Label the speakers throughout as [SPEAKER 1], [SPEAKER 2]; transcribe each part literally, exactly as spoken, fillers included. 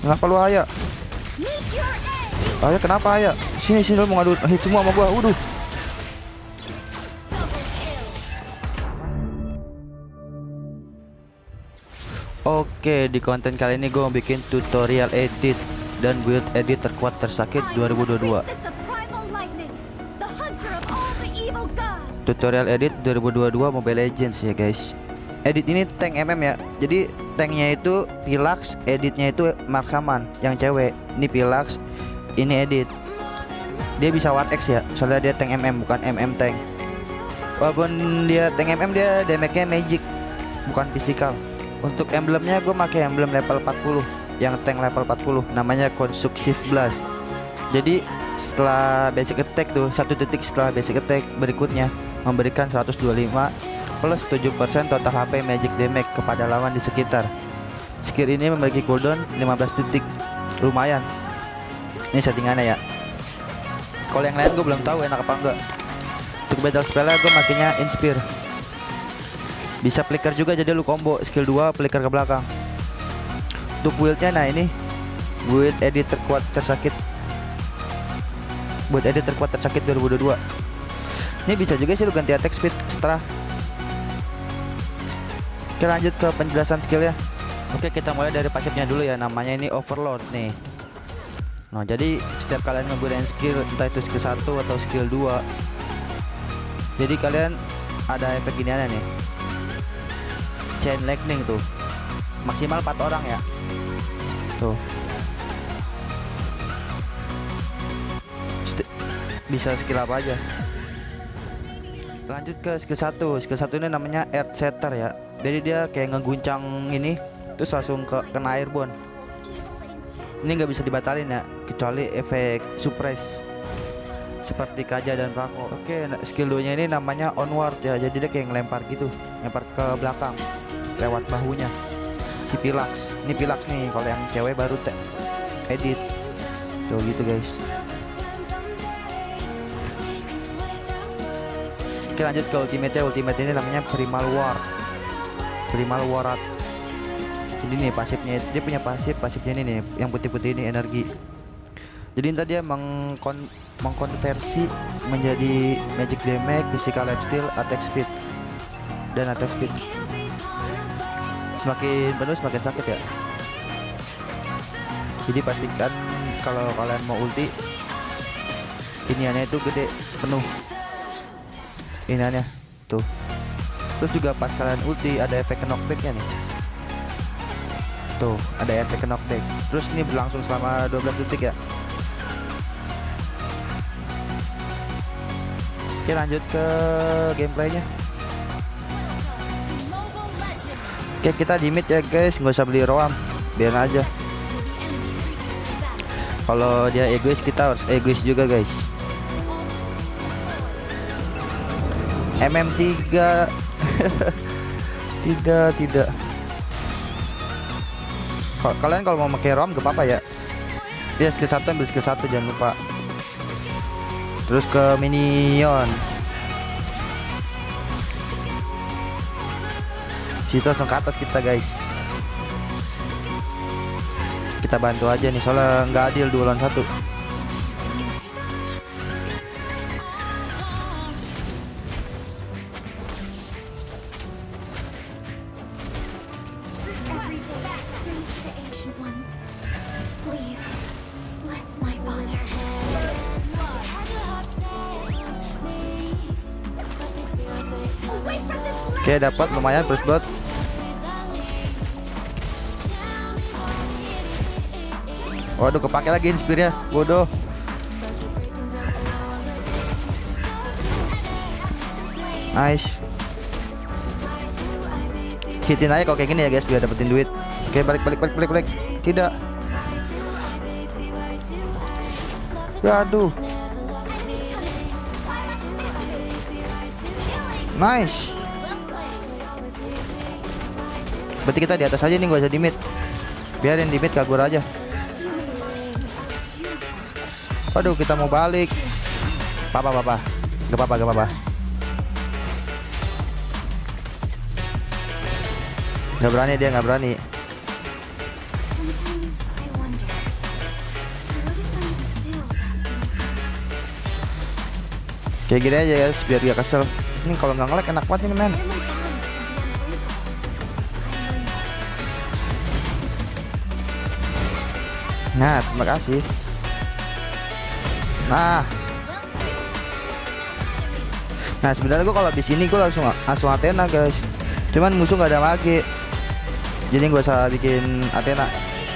[SPEAKER 1] Kenapa lu Aya? Aya kenapa Aya? Sini sini lu mau ngadu hit semua sama gua. Waduh. Oke, di konten kali ini gue mau bikin tutorial edit dan build edit terkuat tersakit dua ribu dua puluh dua. Tutorial edit dua ribu dua puluh dua Mobile Legends ya guys. Edit ini tank M M ya. Jadi tanknya itu Pilax, editnya itu Marksman yang cewek. Ini Pilax, ini edit. Dia bisa one X ya, soalnya dia tank M M bukan M M tank. Walaupun dia tank M M, dia damage-nya magic bukan physical. Untuk emblemnya gue pakai emblem level empat puluh, yang tank level empat puluh, namanya Constructive Blast. Jadi setelah basic attack tuh, satu detik setelah basic attack berikutnya memberikan seratus dua puluh lima plus tujuh persen total H P magic damage kepada lawan di sekitar. Skill ini memiliki cooldown lima belas detik. Lumayan. Ini settingannya ya. Kalau yang lain gue belum tahu enak apa enggak. Untuk battle spellnya gue makainya Inspire. Bisa flicker juga, jadi lu combo skill dua flicker ke belakang. Untuk buildnya, nah ini build edit terkuat tersakit. Build edit terkuat tersakit dua ribu dua puluh dua. Ini bisa juga sih lu ganti attack speed setelah. Oke, lanjut ke penjelasan skillnya. Oke, kita mulai dari pasifnya dulu ya. Namanya ini Overload nih. Nah, jadi setiap kalian ngegunain skill, entah itu skill satu atau skill dua, jadi kalian ada efek giniannya nih, chain lightning tuh, maksimal empat orang ya. Tuh. St bisa skill apa aja. Lanjut ke skill satu. Skill satu ini namanya Earth Shatter ya. Jadi dia kayak ngeguncang ini, terus langsung ke kena airborne. Ini nggak bisa dibatalin ya, kecuali efek surprise seperti Kaja dan Rako. Oke, skill dua nya ini namanya Onward ya. Jadi dia kayak ngelempar gitu, ngelempar ke belakang lewat bahunya si Pilax. Ini Pilax nih, kalau yang cewek baru te edit tuh gitu guys. Oke, lanjut ke ultimate nya. Ultimate ini namanya Primal War. Primal Warat. Jadi nih pasifnya, dia punya pasif, pasifnya ini nih yang putih-putih ini energi. Jadi tadi dia mengkon mengkonversi menjadi magic damage, physical lifesteal, attack speed dan attack speed. Semakin penuh semakin sakit ya. Jadi pastikan kalau kalian mau ulti, iniannya itu gede penuh. Iniannya tuh. Terus juga pas kalian ulti ada efek knockbacknya nih. Tuh, ada efek knockback. Terus ini berlangsung selama dua belas detik ya. Oke, lanjut ke gameplaynya. Oke, kita di mid ya guys, nggak usah beli roam, biar aja. Kalau dia egois, kita harus egois juga guys. M M tiga tidak tidak. Kalian kalau mau pakai roam gak apa-apa ya. Ya skill satu ambil skill satu, jangan lupa. Terus ke minion. Situ langsung ke atas kita guys. Kita bantu aja nih, soalnya nggak adil dua lawan satu. Oke, dapat lumayan first blood. Waduh, kepake lagi inspirnya. Bodoh. Nice. Hitin aja kalau kayak gini ya guys, biar dapetin duit. Oke, balik balik balik balik balik. Tidak. Aduh. Nice. Berarti kita di atas aja nih, gak usah di mid. Biarin di mid kabur aja. Waduh, kita mau balik. Papa papa. Gak apa-apa, gak apa-apa. Gak berani dia, gak berani. Kayak gini aja guys, biar gak kesel. Ini kalau nggak nge-lag enak banget ini men. Nah, terima kasih. Nah, nah sebenarnya gue kalau di sini gue langsung langsung Athena guys. Cuman musuh nggak ada mage, jadi gue usah bikin Athena.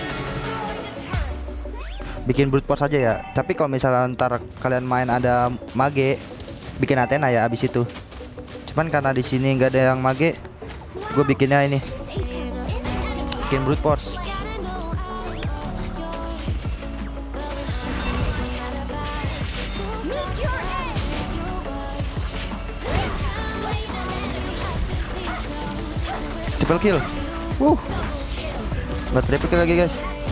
[SPEAKER 1] Bikin brute force aja ya. Tapi kalau misalnya ntar kalian main ada mage, bikin Athena ya abis itu. Cuman karena di sini nggak ada yang mage, gue bikinnya ini, bikin brute force. Triple kill. Uh. Buat triple kill lagi guys.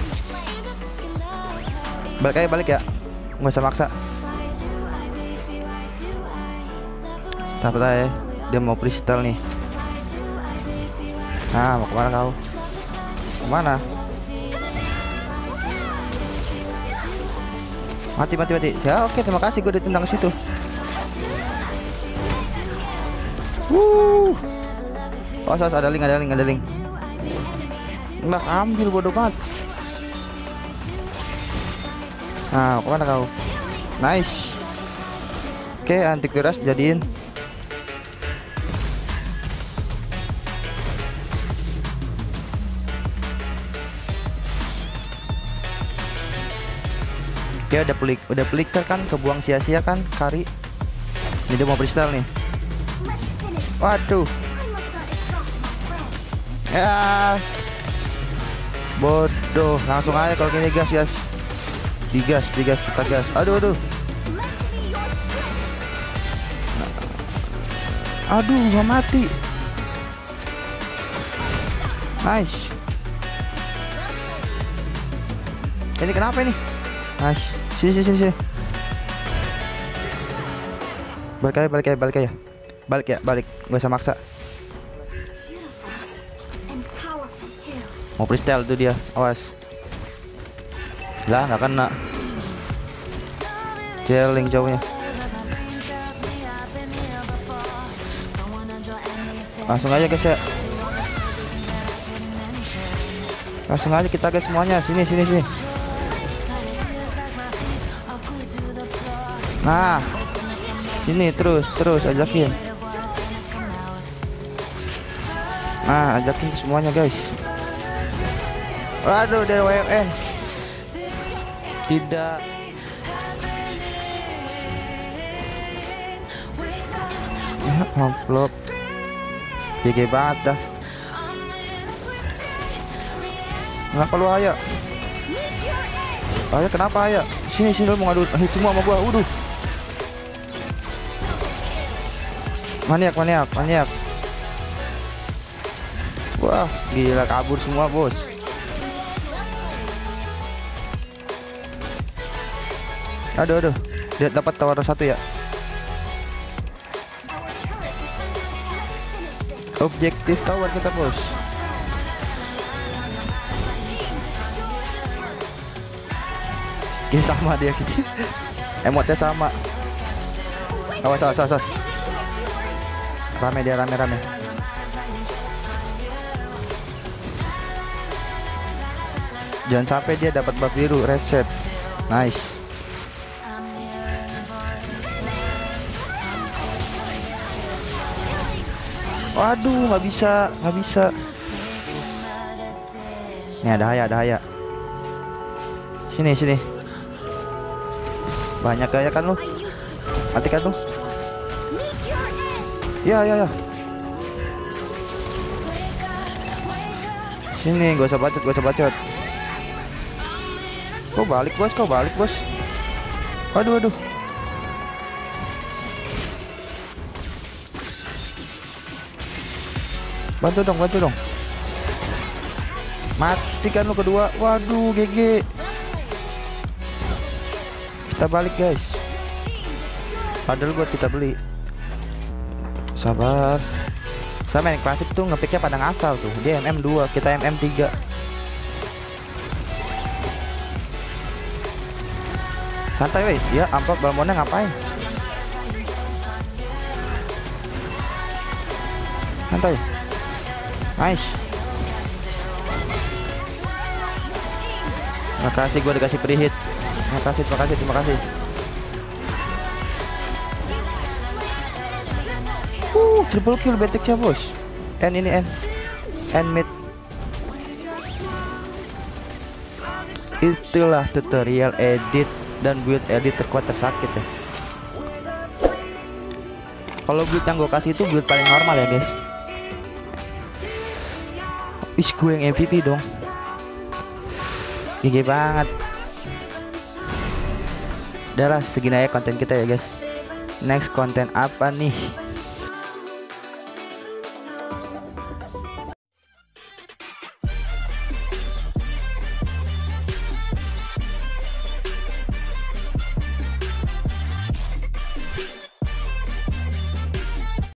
[SPEAKER 1] Balik aja, balik ya. Nggak usah maksa. Tapi ya, dia mau freestyle nih. Nah, mau kemana kau? Kemana? Mati, mati, mati. Ya oke, terima kasih, gue ditendang ke situ. Wuh. Oh, ada link, ada link, ada link. Nggak ambil, bodoh banget. Nah, kemana kau? Nice. Oke, anti keras jadiin. Oke, udah pelik, udah pelik kan, kebuang sia-sia kan, Kari. Ini dia mau freestyle nih. Waduh. Ya. Bodoh, langsung aja kalau gini gas, guys. Digas, digas, kita gas. Aduh, aduh. Aduh, gak mati. Nice. Ini kenapa ini? Nice. Sini, sini, sini, sini. Balik aja, balik aja, balik aja. Balik ya, balik. Gak usah maksa. Mau freestyle tuh dia, awas. Lah, nggak kena. Jeling jauhnya. Langsung aja guys ya. Langsung aja kita guys semuanya. Sini, sini, sini. Nah, sini terus, terus ajakin. Nah, ajakin semuanya guys. Waduh, dari W M N. Tidak. Ya, amplop. G G banget dah. Kenapa lu Aya? Aya kenapa Aya? Sini, sini lu mau ngadu hit semua sama gua. Uduh. Maniak, maniak, maniak. Wah, gila kabur semua, bos. Aduh, aduh. Dia dapat tower satu ya. Objektif tower kita, bos. Oke, sama dia. Emotnya sama. Awas, awas, awas, awas. Rame dia, rame, rame. Jangan sampai dia dapat buff biru, reset. Nice. Waduh, nggak bisa, nggak bisa. Ini ada Haya, ada Haya. Sini, sini. Banyak gaya kan lu? Mati kan lu? Ya, ya, ya. Sini, gak usah bacot, gak usah bacot. Kok balik bos, kok balik bos. Waduh, waduh. Bantu dong, bantu dong. Mati kan lu kedua. Waduh, G G. Kita balik guys. Padahal buat kita beli. Sabar. Saya main klasik tuh ngepicknya pada ngasal tuh. Dia M M dua, kita M M tiga. Santai weh. Ya, amplop balmonnya ngapain? santai. Nice. Makasih gue dikasih free hit. Makasih, terima kasih, terima kasih. Uh, triple kill Betek ya bos. N ini N. N mid. Itulah tutorial edit dan build edit terkuat tersakit ya. Kalau build yang gue kasih itu build paling normal ya guys. Wih, gue yang M V P dong. G G banget. Udah lah, segini aja konten kita ya guys. Next konten apa nih?